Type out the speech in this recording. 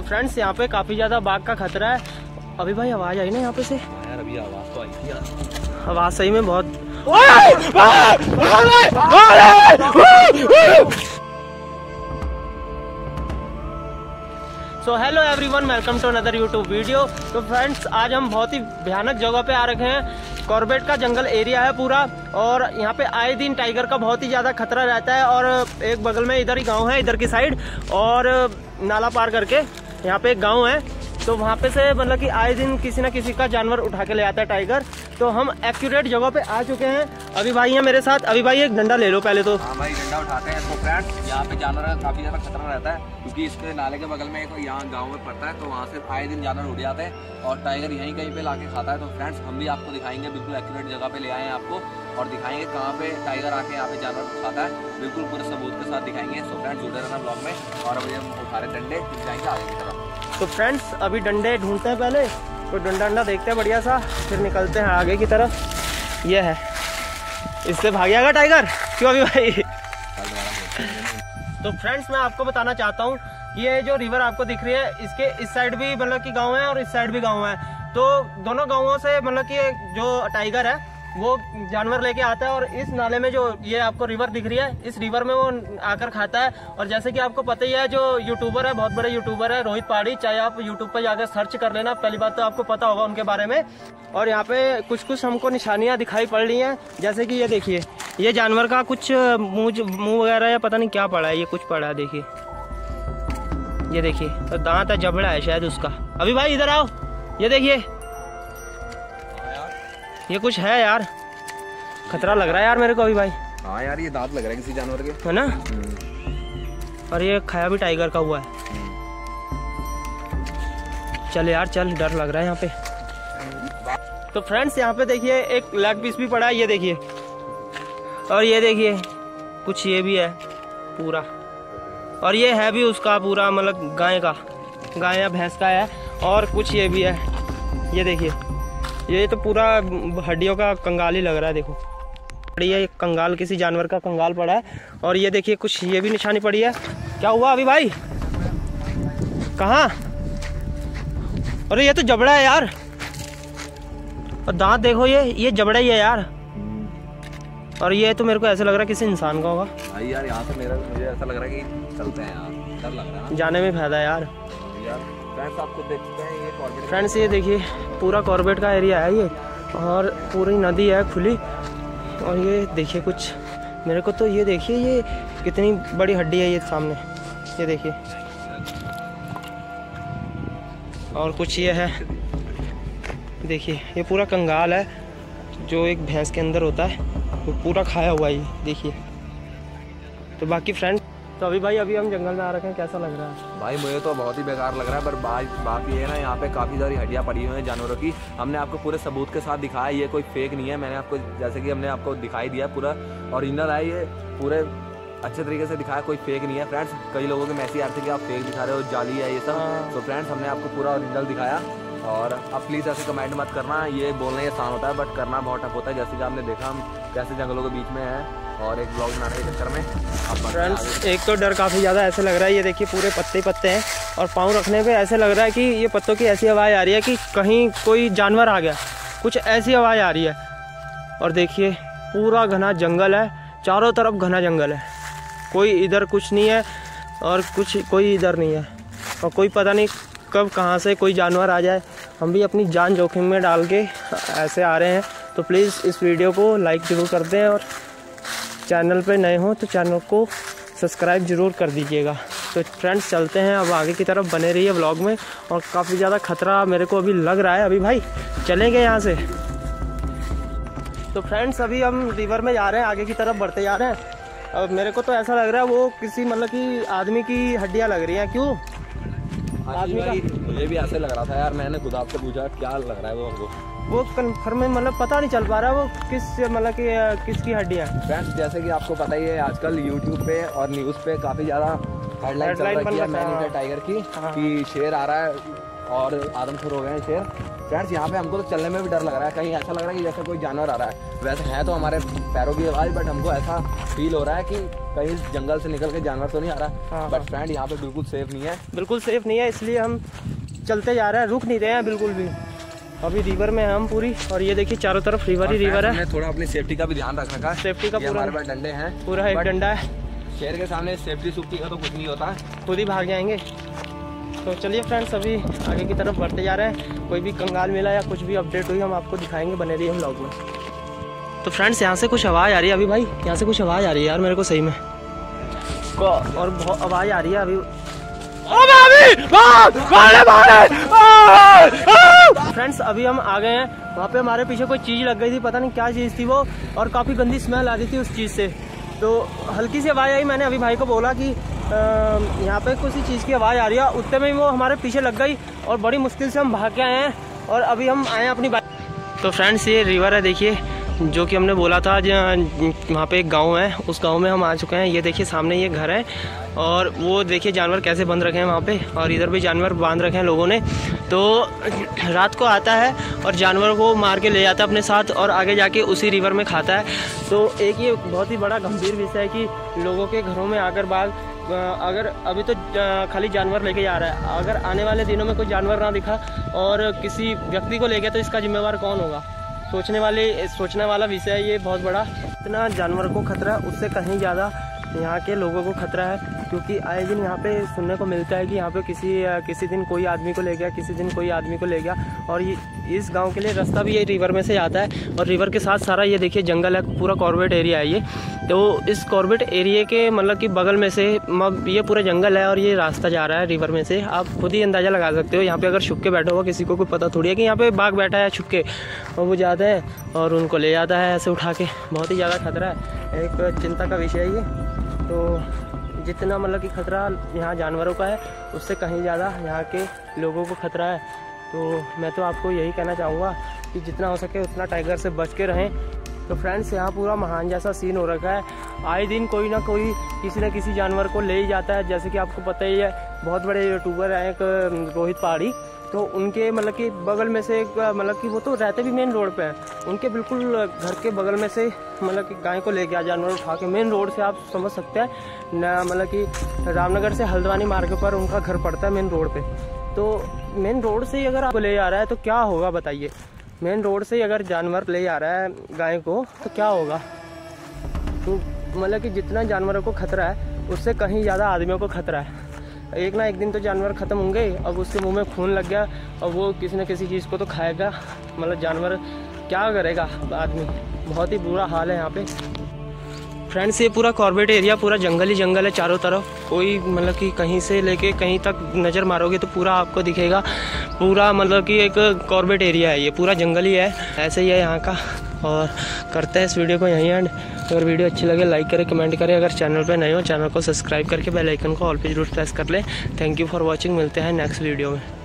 Friends यहाँ पे काफी ज्यादा बाघ का खतरा है। अभी भाई आवाज आई ना यहाँ पे से यार, अभी आवाज तो आई थी यार। आवाज सही में बहुत। So hello everyone, welcome to another YouTube video. तो फ्रेंड्स आज हम बहुत ही भयानक जगह पे आ रखे हैं। कॉर्बेट का जंगल एरिया है पूरा, और यहाँ पे आए दिन टाइगर का बहुत ही ज्यादा खतरा रहता है। और एक बगल में इधर ही गांव है, इधर की साइड, और नाला पार करके यहाँ पे एक गांव है। तो वहाँ पे से मतलब कि आए दिन किसी न किसी का जानवर उठा के ले आता है टाइगर। तो हम एक्यूरेट जगह पे आ चुके हैं। अभी भाई है मेरे साथ। अभी भाई एक डंडा ले लो पहले तो। हाँ भाई, डंडा उठाते हैं। तो फ्रेंड्स यहाँ पे जानवर का काफी ज्यादा खतरा रहता है, क्योंकि इसके नाले के बगल में एक यहाँ गांव में पड़ता है। तो वहाँ से आए दिन जानवर उड़ जाते हैं और टाइगर यहीं कहीं पे लाके खाता है। तो फ्रेंड्स हम भी आपको दिखाएंगे, बिल्कुल एक्यूरेट जगह पे ले आए हैं आपको, और दिखाएंगे कहाँ पे टाइगर आके यहाँ पे जानवर खाता है। बिल्कुल पूरे सबूत के साथ दिखाएंगे। सो फ्रेंड्स जुड़े रहना ब्लॉग में। और अभी हम उठा रहे डंडे, फिर जाएंगे आगे की तरफ। तो फ्रेंड्स अभी डंडे ढूंढते हैं पहले, तो डंडा देखते हैं बढ़िया सा, फिर निकलते हैं आगे की तरफ। ये है, इससे भाग जाएगा टाइगर, क्यों अभी भाई? तो फ्रेंड्स मैं आपको बताना चाहता हूँ, ये जो रिवर आपको दिख रही है, इसके इस साइड भी मतलब कि गांव है और इस साइड भी गांव है। तो दोनों गांवों से मतलब कि जो टाइगर है वो जानवर लेके आता है, और इस नाले में जो ये आपको रिवर दिख रही है, इस रिवर में वो आकर खाता है। और जैसे कि आपको पता ही है, जो यूट्यूबर है, बहुत बड़े यूट्यूबर है रोहित पहाड़ी, चाहे आप यूट्यूब पर जाकर सर्च कर लेना, पहली बात तो आपको पता होगा उनके बारे में। और यहाँ पे कुछ कुछ हमको निशानियां दिखाई पड़ रही हैं, जैसे कि ये देखिए, ये जानवर का कुछ मुंह वगैरह या पता नहीं क्या पड़ा है, ये कुछ पड़ा है, देखिए ये देखिए। तो दांत है, जबड़ा है शायद उसका। अभी भाई इधर आओ, ये देखिए, ये कुछ है यार, खतरा लग रहा है यार मेरे को अभी भाई। हाँ यार, ये दांत लग रहा है किसी जानवर के, है ना? और ये खाया भी टाइगर का हुआ है। चल यार चल, डर लग रहा है यहाँ पे। तो फ्रेंड्स यहाँ पे देखिए एक लेग पीस भी पड़ा है, ये देखिए। और ये देखिए कुछ ये भी है पूरा, और ये है भी उसका पूरा, मतलब गाय या भैंस का है। और कुछ ये भी है, ये देखिए, ये तो पूरा हड्डियों का कंगाल ही लग रहा है। देखो ये कंगाल, किसी जानवर का कंगाल पड़ा है। और ये देखिए कुछ ये भी निशानी पड़ी है। क्या हुआ अभी भाई? कहाँ? अरे ये तो जबड़ा है यार, और दांत देखो, ये जबड़ा ही है यार। और ये तो मेरे को ऐसा लग रहा है किसी इंसान का होगा भाई। यार यहाँ से मुझे ऐसा लग रहा है कि चलते हैं यार, डर लग रहा है जाने में फायदा है यार। फ्रेंड्स आपको देखते हैं, ये कॉर्बेट। फ्रेंड्स ये देखिए पूरा कॉर्बेट का एरिया है ये, और पूरी नदी है खुली। और ये देखिए कुछ, मेरे को तो ये देखिए, ये कितनी बड़ी हड्डी है ये सामने, ये देखिए। और कुछ ये है, देखिए ये पूरा कंगाल है जो एक भैंस के अंदर होता है, वो पूरा खाया हुआ है, देखिए। तो बाकी फ्रेंड, तो अभी भाई अभी हम जंगल में आ रखे हैं, कैसा लग रहा है भाई? मुझे तो बहुत ही बेकार लग रहा है, पर बात ये है ना, यहाँ पे काफ़ी सारी हड्डियाँ पड़ी हुई हैं जानवरों की। हमने आपको पूरे सबूत के साथ दिखाया, ये कोई फेक नहीं है। मैंने आपको, जैसे कि हमने आपको दिखाई दिया, पूरा ओरिजिनल है ये, पूरे अच्छे तरीके से दिखाया, कोई फेक नहीं है। फ्रेंड्स कई लोगों के मैसेज आते थे कि आप फेक दिखा रहे हो, जाली है ये सब। तो फ्रेंड्स हमने आपको पूरा ओरिजिनल दिखाया। और अब प्लीज़ ऐसे कमेंट मत करना, ये बोलना ही आसान होता है बट करना बहुत टफ होता है। जैसे कि आपने देखा हम कैसे जंगलों के बीच में हैं, और एक ब्लॉग बनाने के चक्कर में फ्रेंड्स एक तो डर काफ़ी ज़्यादा ऐसे लग रहा है, ये देखिए पूरे पत्ते पत्ते हैं, और पाँव रखने पे ऐसे लग रहा है कि ये पत्तों की ऐसी आवाज़ आ रही है कि कहीं कोई जानवर आ गया, कुछ ऐसी आवाज़ आ रही है। और देखिए पूरा घना जंगल है, चारों तरफ घना जंगल है, कोई इधर कुछ नहीं है और कोई इधर नहीं है, और कोई पता नहीं कब कहाँ से कोई जानवर आ जाए। हम भी अपनी जान जोखिम में डाल के ऐसे आ रहे हैं। तो प्लीज़ इस वीडियो को लाइक ज़रूर कर दें, और चैनल पे नए हो तो चैनल को सब्सक्राइब ज़रूर कर दीजिएगा। तो फ्रेंड्स चलते हैं अब आगे की तरफ, बने रहिए व्लॉग में। और काफ़ी ज़्यादा खतरा मेरे को अभी लग रहा है। अभी भाई चलेंगे यहाँ से। तो फ्रेंड्स अभी हम रिवर में जा रहे हैं, आगे की तरफ बढ़ते जा रहे हैं। अब मेरे को तो ऐसा लग रहा है वो किसी मतलब कि आदमी की हड्डियाँ लग रही हैं। क्यों? आदमी का मुझे भी ऐसे लग रहा था यार। मैंने खुद आपसे पूछा क्या लग रहा है वो कन्फर्म में मतलब पता नहीं चल पा रहा वो मतलब कि किसकी हड्डियाँ। फ्रेंड्स जैसे कि आपको पता ही है, आजकल यूट्यूब पे और न्यूज़ पे काफ़ी ज़्यादा हेडलाइन चल रही है मैन ईटर टाइगर की, कि शेर आ रहा है और आदमखोर हो गए हैं शेर। फ्रेंड्स यहाँ पे हमको तो चलने में भी डर लग रहा है, कहीं ऐसा लग रहा है कि जैसे कोई जानवर आ रहा है। वैसे है तो हमारे पैरों की आवाज़, बट हमको ऐसा फील हो रहा है कि कहीं जंगल से निकल के जानवर तो नहीं आ रहा। बट फ्रेंड यहाँ पे बिल्कुल सेफ नहीं है, बिल्कुल सेफ नहीं है, इसलिए हम चलते जा रहे हैं, रुक नहीं रहे हैं बिल्कुल भी। अभी रिवर में हम पूरी, और ये देखिए चारों तरफ रिवर ही रिवर है। थोड़ा अपनी सेफ्टी का भी ध्यान रखने का, सेफ्टी का पूरा हमारे पास डंडे हैं, पूरा एक डंडा है। शेर के सामने सेफ्टी सुफ्टी का तो कुछ नहीं होता, खुद ही भाग जाएंगे। तो चलिए फ्रेंड्स, अभी आगे की तरफ बढ़ते जा रहे हैं। कोई भी कंगाल मिला या कुछ भी अपडेट हुई हम आपको दिखाएंगे, बने रहिए हम व्लॉग में। तो फ्रेंड्स यहाँ से कुछ आवाज़ आ रही है अभी भाई, यहाँ से कुछ आवाज़ आ रही है यार मेरे को सही में, और बहुत आवाज़ आ रही है अभी। फ्रेंड्स अभी हम आ गए हैं, वहाँ पे हमारे पीछे कोई चीज़ लग गई थी, पता नहीं क्या चीज़ थी वो, और काफ़ी गंदी स्मेल आ रही थी उस चीज़ से। तो हल्की सी आवाज़ आई, मैंने अभी भाई को बोला कि यहाँ पे किसी चीज़ की आवाज़ आ रही है, उतने में वो हमारे पीछे लग गई और बड़ी मुश्किल से हम भाग के आए हैं, और अभी हम आए हैं अपनी बाइक। तो फ्रेंड्स ये रिवर है, देखिए जो कि हमने बोला था, वहाँ पे एक गांव है, उस गांव में हम आ चुके हैं। ये देखिए सामने ये घर है, और वो देखिए जानवर कैसे बंद रखे हैं वहाँ पे, और इधर भी जानवर बांध रखे हैं लोगों ने। तो रात को आता है और जानवर को मार के ले जाता है अपने साथ, और आगे जाके उसी रिवर में खाता है। तो एक ये बहुत ही बड़ा गंभीर विषय है कि लोगों के घरों में आकर बाघ, अगर अभी तो खाली जानवर लेके जा रहा है, अगर आने वाले दिनों में कोई जानवर ना दिखा और किसी व्यक्ति को ले गया तो इसका जिम्मेवार कौन होगा? सोचने वाला विषय है ये बहुत बड़ा। इतना जानवर को खतरा है, उससे कहीं ज़्यादा यहाँ के लोगों को खतरा है, क्योंकि आए दिन यहाँ पे सुनने को मिलता है कि यहाँ पे किसी दिन कोई आदमी को ले गया, किसी दिन कोई आदमी को ले गया। और ये इस गांव के लिए रास्ता भी ये रिवर में से आता है, और रिवर के साथ सारा ये देखिए जंगल है, पूरा कॉर्बेट एरिया है ये। तो इस कॉर्बेट एरिया के मतलब कि बगल में से ये पूरा जंगल है, और ये रास्ता जा रहा है रिवर में से। आप खुद ही अंदाज़ा लगा सकते हो, यहाँ पे अगर छुप के बैठा हुआ किसी को कोई पता थोड़ी है कि यहाँ पे बाघ बैठा है छुप के, और वो जाता है और उनको ले जाता है ऐसे उठा के। बहुत ही ज़्यादा खतरा है, एक चिंता का विषय है ये। तो जितना मतलब कि खतरा यहाँ जानवरों का है, उससे कहीं ज़्यादा यहाँ के लोगों को खतरा है। तो मैं तो आपको यही कहना चाहूँगा कि जितना हो सके उतना टाइगर से बच के रहें। तो फ्रेंड्स यहाँ पूरा महान जैसा सीन हो रखा है, आए दिन कोई ना कोई किसी न किसी जानवर को ले ही जाता है। जैसे कि आपको पता ही है, बहुत बड़े यूट्यूबर हैं एक रोहित पहाड़ी, तो उनके मतलब कि बगल में से एक मतलब कि वो तो रहते भी मेन रोड पे हैं, उनके बिल्कुल घर के बगल में से मतलब कि गाय को ले गया जानवर उठा के मेन रोड से। आप समझ सकते हैं ना, मतलब कि रामनगर से हल्द्वानी मार्ग पर उनका घर पड़ता है मेन रोड पे। तो मेन रोड से ही अगर आपको ले जा रहा है तो क्या होगा बताइए? मेन रोड से ही अगर जानवर ले जा रहा है गाय को तो क्या होगा? तो मतलब कि जितना जानवरों को खतरा है, उससे कहीं ज़्यादा आदमियों को खतरा है। एक ना एक दिन तो जानवर ख़त्म होंगे, अब उसके मुंह में खून लग गया और वो किसी न किसी चीज़ को तो खाएगा। मतलब जानवर क्या करेगा आदमी? बहुत ही बुरा हाल है यहाँ पे। फ्रेंड्स ये पूरा कॉर्बेट एरिया पूरा जंगल ही जंगल है चारों तरफ। कोई मतलब कि कहीं से लेके कहीं तक नज़र मारोगे तो पूरा आपको दिखेगा, पूरा मतलब कि एक कॉर्बेट एरिया है ये, पूरा जंगल ही है। ऐसे ही है यहाँ का। और करते हैं इस वीडियो को यहीं एंड। अगर वीडियो अच्छी लगे लाइक करें, कमेंट करें। अगर चैनल पे नए हो चैनल को सब्सक्राइब करके बेल आइकन को ऑल पे जरूर प्रेस कर लें। Thank you for watching. मिलते हैं नेक्स्ट वीडियो में।